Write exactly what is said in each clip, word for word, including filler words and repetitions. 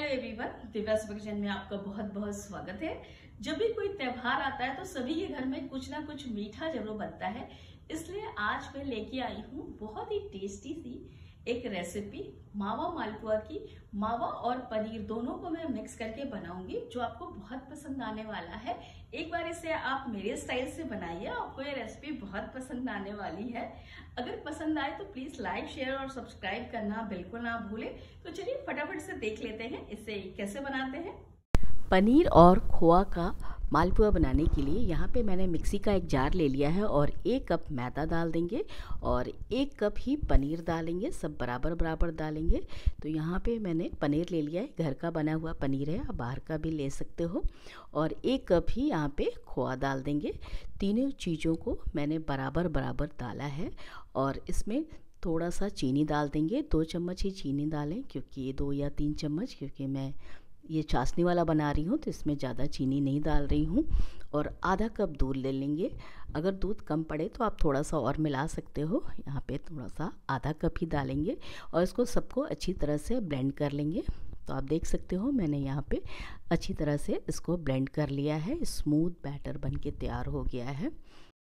Everyone, Divya's kitchen में आपका बहुत बहुत स्वागत है। जब भी कोई त्योहार आता है तो सभी के घर में कुछ ना कुछ मीठा जरूर बनता है। इसलिए आज मैं लेके आई हूँ बहुत ही टेस्टी सी एक रेसिपी मावा मालपुआ की। मावा और पनीर दोनों को मैं मिक्स करके बनाऊंगी, जो आपको बहुत पसंद आने वाला है। एक बार इसे आप मेरे स्टाइल से बनाइए, आपको ये रेसिपी बहुत पसंद आने वाली है। अगर पसंद आए तो प्लीज लाइक, शेयर और सब्सक्राइब करना बिल्कुल ना भूलें। तो चलिए फटाफट से देख लेते हैं इसे कैसे बनाते हैं। पनीर और खोआ का मालपुआ बनाने के लिए यहाँ पे मैंने मिक्सी का एक जार ले लिया है और एक कप मैदा डाल देंगे और एक कप ही पनीर डालेंगे। सब बराबर बराबर डालेंगे। तो यहाँ पे मैंने पनीर ले लिया है, घर का बना हुआ पनीर है, आप बाहर का भी ले सकते हो। और एक कप ही यहाँ पे खोआ डाल देंगे। तीनों चीज़ों को मैंने बराबर बराबर डाला है और इसमें थोड़ा सा चीनी डाल देंगे। दो चम्मच ही चीनी डालें, क्योंकि दो या तीन चम्मच, क्योंकि मैं ये चाशनी वाला बना रही हूँ तो इसमें ज़्यादा चीनी नहीं डाल रही हूँ। और आधा कप दूध ले लेंगे। अगर दूध कम पड़े तो आप थोड़ा सा और मिला सकते हो। यहाँ पे थोड़ा सा आधा कप ही डालेंगे और इसको सबको अच्छी तरह से ब्लेंड कर लेंगे। तो आप देख सकते हो मैंने यहाँ पे अच्छी तरह से इसको ब्लेंड कर लिया है। स्मूथ बैटर बन के तैयार हो गया है।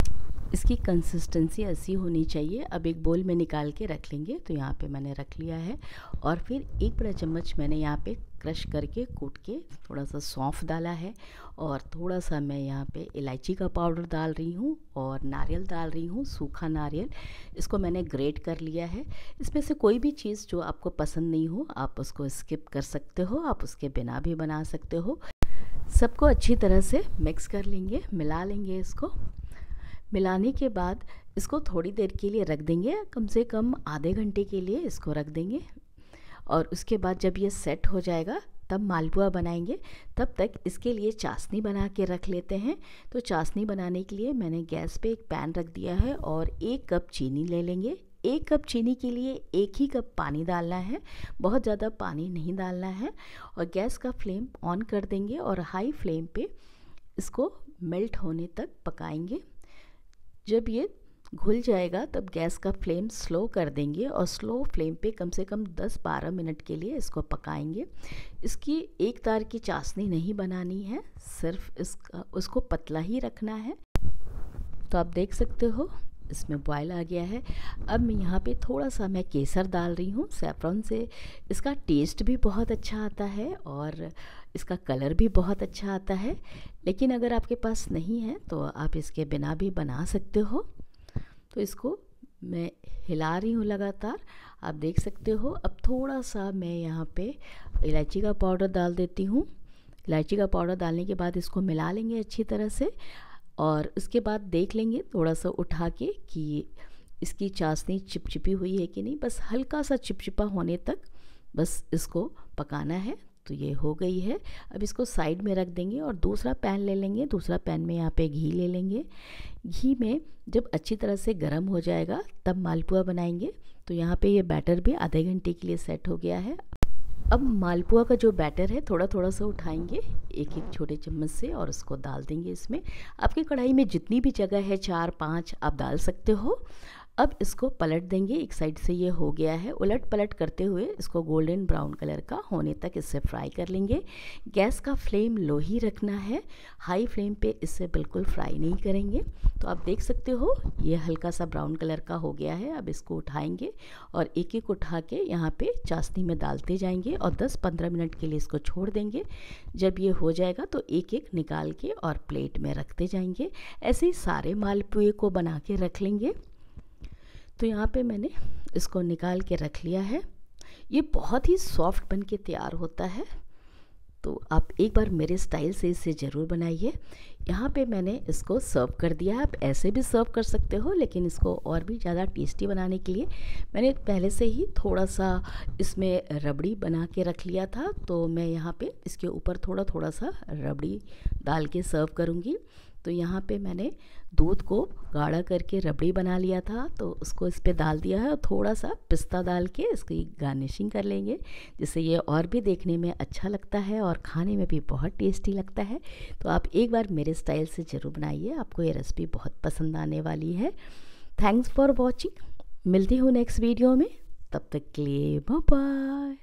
इसकी कंसिस्टेंसी ऐसी होनी चाहिए। अब एक बोल में निकाल के रख लेंगे। तो यहाँ पे मैंने रख लिया है और फिर एक बड़ा चम्मच मैंने यहाँ पे क्रश करके कूट के थोड़ा सा सौंफ डाला है और थोड़ा सा मैं यहाँ पे इलायची का पाउडर डाल रही हूँ और नारियल डाल रही हूँ, सूखा नारियल। इसको मैंने ग्रेट कर लिया है। इसमें से कोई भी चीज़ जो आपको पसंद नहीं हो आप उसको स्किप कर सकते हो, आप उसके बिना भी बना सकते हो। सबको अच्छी तरह से मिक्स कर लेंगे, मिला लेंगे। इसको मिलाने के बाद इसको थोड़ी देर के लिए रख देंगे, कम से कम आधे घंटे के लिए इसको रख देंगे। और उसके बाद जब ये सेट हो जाएगा तब मालपुआ बनाएंगे। तब तक इसके लिए चाशनी बना के रख लेते हैं। तो चाशनी बनाने के लिए मैंने गैस पे एक पैन रख दिया है और एक कप चीनी ले लेंगे। एक कप चीनी के लिए एक ही कप पानी डालना है, बहुत ज़्यादा पानी नहीं डालना है। और गैस का फ्लेम ऑन कर देंगे और हाई फ्लेम पे इसको मेल्ट होने तक पकाएंगे। जब ये घुल जाएगा तब गैस का फ्लेम स्लो कर देंगे और स्लो फ्लेम पे कम से कम दस बारह मिनट के लिए इसको पकाएंगे। इसकी एक तार की चाशनी नहीं बनानी है, सिर्फ इसका उसको पतला ही रखना है। तो आप देख सकते हो इसमें बॉयल आ गया है। अब मैं यहाँ पे थोड़ा सा मैं केसर डाल रही हूँ। सैफरॉन से इसका टेस्ट भी बहुत अच्छा आता है और इसका कलर भी बहुत अच्छा आता है। लेकिन अगर आपके पास नहीं है तो आप इसके बिना भी बना सकते हो। तो इसको मैं हिला रही हूँ लगातार, आप देख सकते हो। अब थोड़ा सा मैं यहाँ पे इलायची का पाउडर डाल देती हूँ। इलायची का पाउडर डालने के बाद इसको मिला लेंगे अच्छी तरह से और उसके बाद देख लेंगे थोड़ा सा उठा के कि इसकी चाशनी चिपचिपी हुई है कि नहीं। बस हल्का सा चिपचिपा होने तक बस इसको पकाना है। तो ये हो गई है। अब इसको साइड में रख देंगे और दूसरा पैन ले लेंगे। दूसरा पैन में यहाँ पे घी ले लेंगे। घी में जब अच्छी तरह से गर्म हो जाएगा तब मालपुआ बनाएंगे। तो यहाँ पे ये बैटर भी आधे घंटे के लिए सेट हो गया है। अब मालपुआ का जो बैटर है थोड़ा थोड़ा सा उठाएंगे एक एक छोटे चम्मच से और उसको डाल देंगे इसमें। आपकी कढ़ाई में जितनी भी जगह है, चार पाँच, आप डाल सकते हो। अब इसको पलट देंगे। एक साइड से ये हो गया है, उलट पलट करते हुए इसको गोल्डन ब्राउन कलर का होने तक इससे फ्राई कर लेंगे। गैस का फ्लेम लो ही रखना है, हाई फ्लेम पे इससे बिल्कुल फ्राई नहीं करेंगे। तो आप देख सकते हो ये हल्का सा ब्राउन कलर का हो गया है। अब इसको उठाएंगे और एक एक उठा के यहाँ पे चाशनी में डालते जाएंगे और दस पंद्रह मिनट के लिए इसको छोड़ देंगे। जब ये हो जाएगा तो एक एक निकाल के और प्लेट में रखते जाएंगे। ऐसे ही सारे मालपुए को बना के रख लेंगे। तो यहाँ पे मैंने इसको निकाल के रख लिया है। ये बहुत ही सॉफ्ट बन के तैयार होता है। तो आप एक बार मेरे स्टाइल से इसे ज़रूर बनाइए। यहाँ पे मैंने इसको सर्व कर दिया। आप ऐसे भी सर्व कर सकते हो, लेकिन इसको और भी ज़्यादा टेस्टी बनाने के लिए मैंने पहले से ही थोड़ा सा इसमें रबड़ी बना के रख लिया था। तो मैं यहाँ पे इसके ऊपर थोड़ा थोड़ा सा रबड़ी डाल के सर्व करूँगी। तो यहाँ पे मैंने दूध को गाढ़ा करके रबड़ी बना लिया था, तो उसको इस पे डाल दिया है और थोड़ा सा पिस्ता डाल के इसकी गार्निशिंग कर लेंगे, जिससे ये और भी देखने में अच्छा लगता है और खाने में भी बहुत टेस्टी लगता है। तो आप एक बार मेरे स्टाइल से ज़रूर बनाइए, आपको ये रेसिपी बहुत पसंद आने वाली है। Thanks for watching. मिलती हूँ नेक्स्ट वीडियो में, तब तक के लिए बाय बाय।